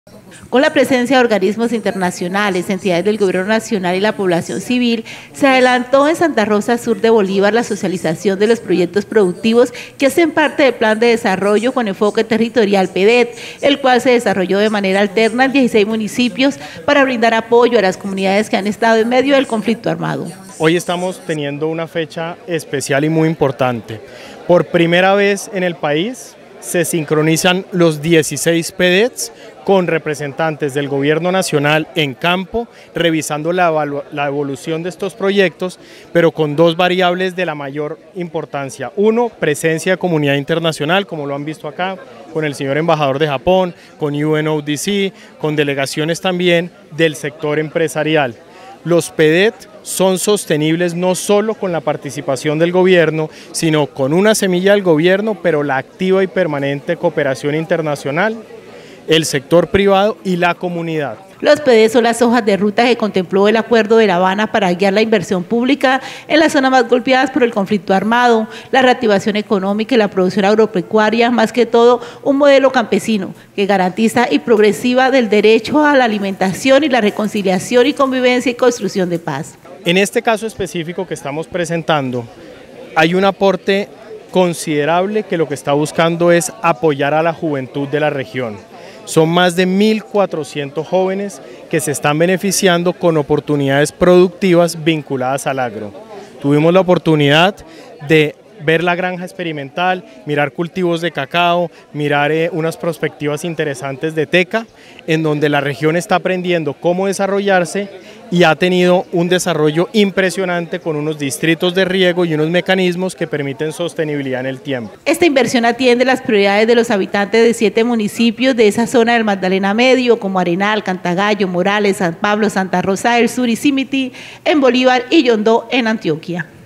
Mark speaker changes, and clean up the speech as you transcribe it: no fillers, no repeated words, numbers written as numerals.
Speaker 1: Con la presencia de organismos internacionales, entidades del gobierno nacional y la población civil, se adelantó en Santa Rosa Sur de Bolívar la socialización de los proyectos productivos que hacen parte del Plan de Desarrollo con Enfoque Territorial PEDET, el cual se desarrolló de manera alterna en 16 municipios para brindar apoyo a las comunidades que han estado en medio del conflicto armado.
Speaker 2: Hoy estamos teniendo una fecha especial y muy importante. Por primera vez en el país se sincronizan los 16 PEDETs con representantes del gobierno nacional en campo, revisando la evolución de estos proyectos, pero con dos variables de la mayor importancia. Uno, presencia de comunidad internacional, como lo han visto acá, con el señor embajador de Japón, con UNODC, con delegaciones también del sector empresarial. Los PEDET son sostenibles no solo con la participación del gobierno, sino con una semilla del gobierno, pero la activa y permanente cooperación internacional, el sector privado y la comunidad.
Speaker 1: Los PEDET son las hojas de ruta que contempló el Acuerdo de La Habana para guiar la inversión pública en las zonas más golpeadas por el conflicto armado, la reactivación económica y la producción agropecuaria, más que todo un modelo campesino que garantiza y progresiva del derecho a la alimentación y la reconciliación y convivencia y construcción de paz.
Speaker 2: En este caso específico que estamos presentando, hay un aporte considerable que lo que está buscando es apoyar a la juventud de la región. Son más de 1.400 jóvenes que se están beneficiando con oportunidades productivas vinculadas al agro. Tuvimos la oportunidad de ver la granja experimental, mirar cultivos de cacao, mirar unas perspectivas interesantes de teca, en donde la región está aprendiendo cómo desarrollarse y ha tenido un desarrollo impresionante con unos distritos de riego y unos mecanismos que permiten sostenibilidad en el tiempo.
Speaker 1: Esta inversión atiende las prioridades de los habitantes de 7 municipios de esa zona del Magdalena Medio, como Arenal, Cantagallo, Morales, San Pablo, Santa Rosa del Sur y Cimiti en Bolívar y Yondó en Antioquia.